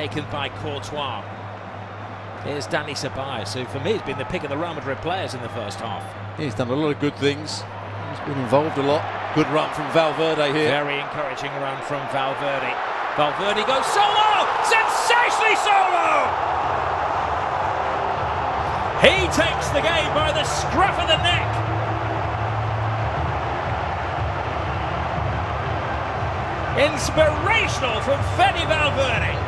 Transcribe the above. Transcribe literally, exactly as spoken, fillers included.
taken by Courtois. Here's Dani Ceballos, who for me has been the pick of the Real Madrid players in the first half. He's done a lot of good things. He's been involved a lot. Good run from Valverde here. Very encouraging run from Valverde. Valverde goes solo! Sensationally solo! He takes the game by the scruff of the neck. Inspirational from Fede Valverde.